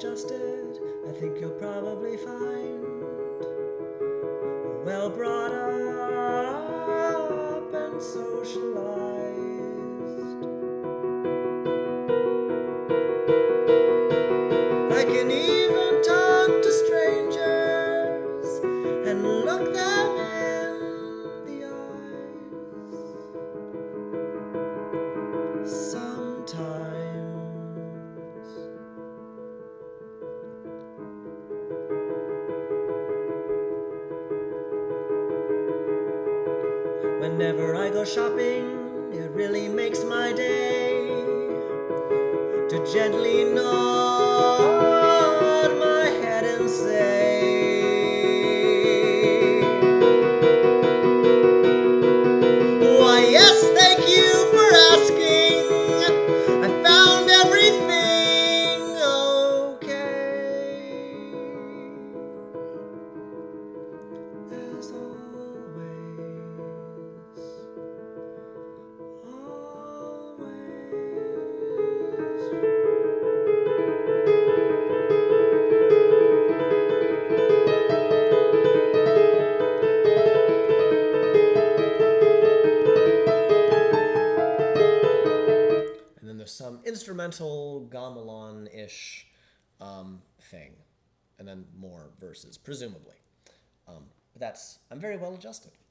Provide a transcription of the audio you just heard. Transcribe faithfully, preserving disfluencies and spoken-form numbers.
adjusted, I think you'll probably find well brought up and socialized. I can even talk to strangers and look them in the eyes. Sometimes. Whenever I go shopping, it really makes my day to gently nod my head and say, why yes, thank you for asking, I found everything okay. As always, always. And then there's some instrumental gamelan-ish um, thing, and then more verses, presumably. Um, but that's, I'm very well adjusted.